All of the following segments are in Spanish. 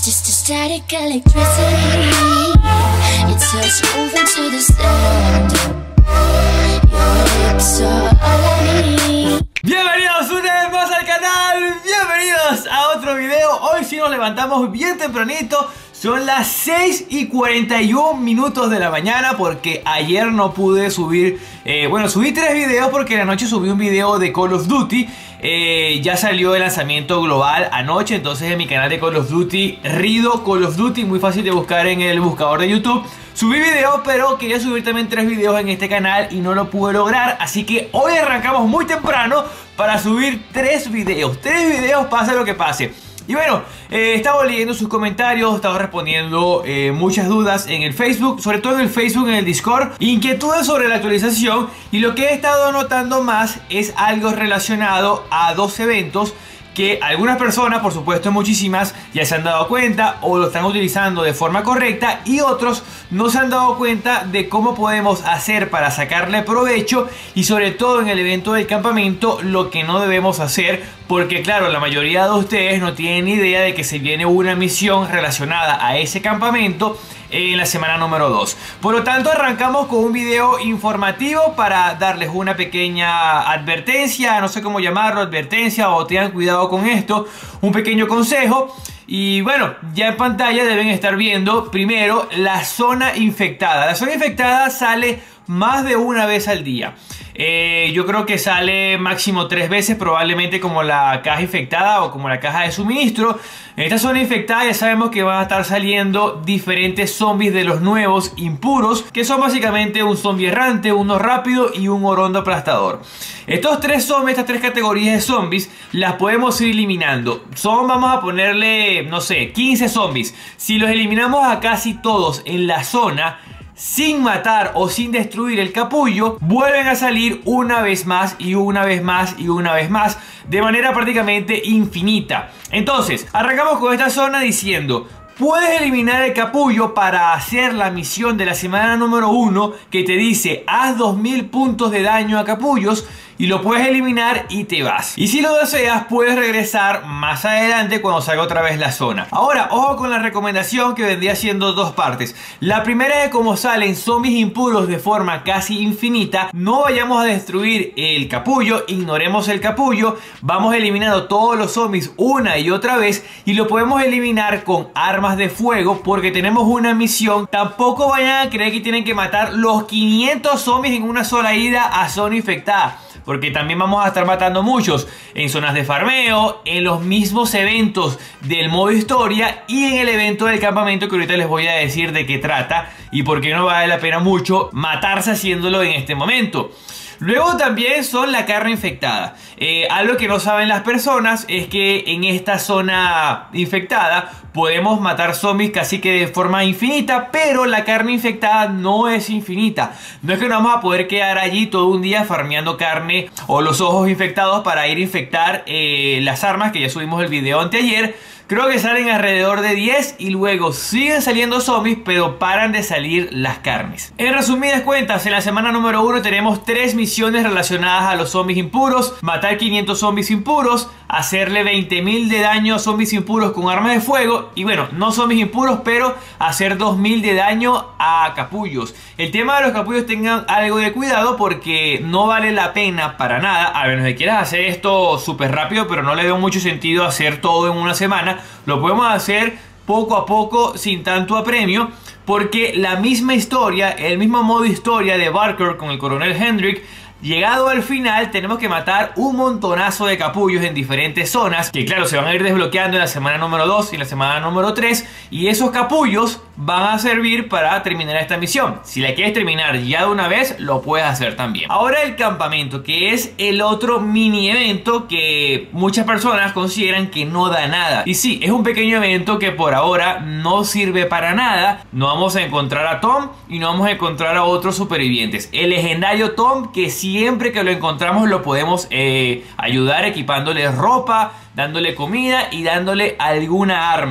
just a static electricity. It touch moving to the sound. Your lips are all I need. Bienvenidos una vez más al canal, bienvenidos a otro video. Hoy sí nos levantamos bien tempranito. Son las 6:41 de la mañana porque ayer no pude subir, bueno, subí 3 videos porque en la noche subí un video de Call of Duty. Ya salió el lanzamiento global anoche, entonces en mi canal de Call of Duty, Rido Call of Duty, muy fácil de buscar en el buscador de YouTube. Subí videos, pero quería subir también 3 videos en este canal y no lo pude lograr, así que hoy arrancamos muy temprano para subir 3 videos. 3 videos pase lo que pase. Y bueno, estaba leyendo sus comentarios, estaba respondiendo muchas dudas en el Facebook, sobre todo en el Facebook, en el Discord, inquietudes sobre la actualización, y lo que he estado notando más es algo relacionado a 2 eventos que algunas personas, por supuesto muchísimas, ya se han dado cuenta o lo están utilizando de forma correcta, y otros no se han dado cuenta de cómo podemos hacer para sacarle provecho, y sobre todo en el evento del campamento lo que no debemos hacer, porque claro, la mayoría de ustedes no tienen idea de que se viene una misión relacionada a ese campamento en la semana número 2. Por lo tanto, arrancamos con un video informativo para darles una pequeña advertencia, no sé cómo llamarlo, advertencia o tengan cuidado con esto, un pequeño consejo. Y bueno, ya en pantalla deben estar viendo primero la zona infectada. La zona infectada sale más de una vez al día. Yo creo que sale máximo 3 veces, probablemente como la caja infectada o como la caja de suministro. En esta zona infectada ya sabemos que van a estar saliendo diferentes zombies de los nuevos impuros, que son básicamente un zombie errante, uno rápido y un orondo aplastador. Estos 3 zombies, estas 3 categorías de zombies, las podemos ir eliminando. Vamos a ponerle, no sé, 15 zombies. Si los eliminamos a casi todos en la zona, sin matar o sin destruir el capullo, vuelven a salir una vez más y una vez más y una vez más, de manera prácticamente infinita. Entonces, arrancamos con esta zona diciendo: puedes eliminar el capullo para hacer la misión de la semana número 1, que te dice haz 2000 puntos de daño a capullos, y lo puedes eliminar y te vas. Y si lo deseas, puedes regresar más adelante cuando salga otra vez la zona. Ahora, ojo con la recomendación, que vendría siendo 2 partes. La primera es que como salen zombies impuros de forma casi infinita, no vayamos a destruir el capullo, ignoremos el capullo, vamos eliminando todos los zombies una y otra vez, y lo podemos eliminar con armas de fuego porque tenemos una misión. Tampoco vayan a creer que tienen que matar los 500 zombies en una sola ida a zona infectada, porque también vamos a estar matando muchos en zonas de farmeo, en los mismos eventos del modo historia y en el evento del campamento, que ahorita les voy a decir de qué trata y por qué no vale la pena mucho matarse haciéndolo en este momento. Luego también son la carne infectada. Algo que no saben las personas es que en esta zona infectada podemos matar zombies casi que de forma infinita, pero la carne infectada no es infinita. No es que nos vamos a poder quedar allí todo un día farmeando carne o los ojos infectados para ir a infectar las armas, que ya subimos el video anteayer. Creo que salen alrededor de 10 y luego siguen saliendo zombies, pero paran de salir las carnes. En resumidas cuentas, en la semana número 1 tenemos 3 misiones relacionadas a los zombies impuros: matar 500 zombies impuros, hacerle 20.000 de daño a zombies impuros con armas de fuego, y bueno, no zombies impuros, pero hacer 2.000 de daño a capullos. El tema de los capullos, tengan algo de cuidado porque no vale la pena para nada, a menos que quieras hacer esto súper rápido, pero no le veo mucho sentido hacer todo en una semana. Lo podemos hacer poco a poco sin tanto apremio, porque la misma historia, el mismo modo historia de Barker con el coronel Hendrik, llegado al final tenemos que matar un montonazo de capullos en diferentes zonas, que claro, se van a ir desbloqueando en la semana número 2 y en la semana número 3, y esos capullos van a servir para terminar esta misión. Si la quieres terminar ya de una vez, lo puedes hacer también. Ahora el campamento, que es el otro mini evento que muchas personas consideran que no da nada. Y sí, es un pequeño evento que por ahora no sirve para nada. No vamos a encontrar a Tom y no vamos a encontrar a otros supervivientes. El legendario Tom, que siempre que lo encontramos lo podemos ayudar equipándole ropa, dándole comida y dándole alguna arma.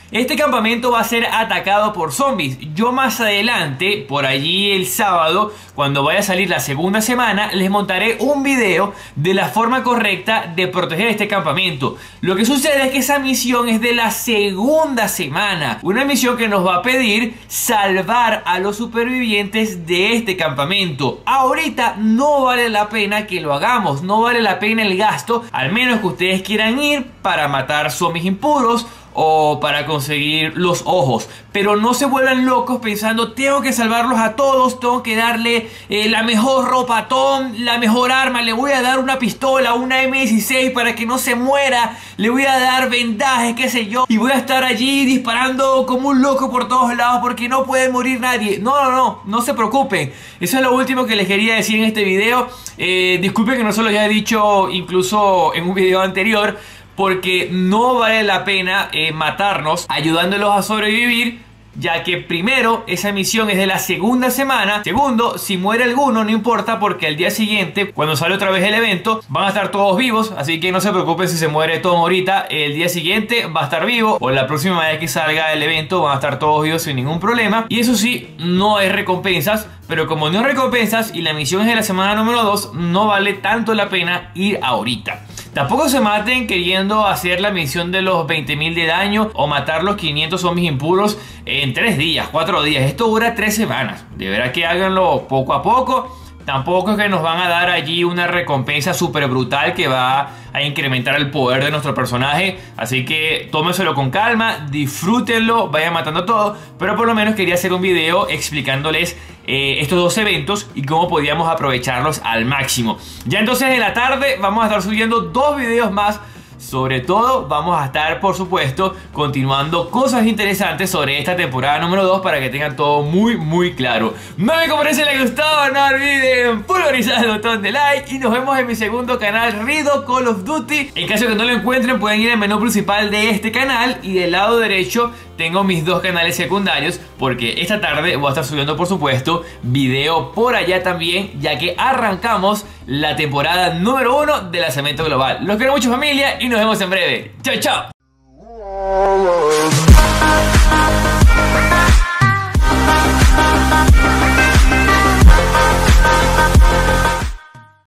Este campamento va a ser atacado por zombies. Yo más adelante, por allí el sábado, cuando vaya a salir la segunda semana, les montaré un video de la forma correcta de proteger este campamento. Lo que sucede es que esa misión es de la segunda semana. Una misión que nos va a pedir salvar a los supervivientes de este campamento. Ahorita no vale la pena que lo hagamos, no vale la pena el gasto, al menos que ustedes quieran ir para matar zombies impuros o para conseguir los ojos. Pero no se vuelvan locos pensando: tengo que salvarlos a todos, tengo que darle la mejor ropa a Tom, la mejor arma, le voy a dar una pistola, una M16 para que no se muera, le voy a dar vendajes, qué sé yo, y voy a estar allí disparando como un loco por todos lados porque no puede morir nadie. No se preocupen. Eso es lo último que les quería decir en este video. Disculpen que no se lo haya dicho incluso en un video anterior, porque no vale la pena matarnos ayudándolos a sobrevivir, ya que primero, esa misión es de la segunda semana. Segundo, si muere alguno no importa, porque al día siguiente, cuando sale otra vez el evento, van a estar todos vivos. Así que no se preocupen si se muere Tom ahorita, el día siguiente va a estar vivo, o la próxima vez que salga el evento van a estar todos vivos sin ningún problema. Y eso sí, no hay recompensas, pero como no hay recompensas y la misión es de la semana número 2, no vale tanto la pena ir ahorita. Tampoco se maten queriendo hacer la misión de los 20.000 de daño o matar los 500 zombies impuros en 3 días, 4 días. Esto dura 3 semanas. De verdad que háganlo poco a poco. Tampoco es que nos van a dar allí una recompensa súper brutal que va a incrementar el poder de nuestro personaje. Así que tómenselo con calma, disfrútenlo, vayan matando todo. Pero por lo menos quería hacer un video explicándoles estos dos eventos y cómo podíamos aprovecharlos al máximo. Ya entonces en la tarde vamos a estar subiendo 2 videos más. Sobre todo vamos a estar, por supuesto, continuando cosas interesantes sobre esta temporada número 2 para que tengan todo muy claro. Mami, como les gustó, no olviden pulverizar el botón de like y nos vemos en mi segundo canal, Rido Call of Duty. En caso de que no lo encuentren, pueden ir al menú principal de este canal y del lado derecho tengo mis 2 canales secundarios, porque esta tarde voy a estar subiendo, por supuesto, video por allá también, ya que arrancamos la temporada número 1 de Lanzamiento Global. Los quiero mucho, familia, y nos vemos en breve. Chao, chao.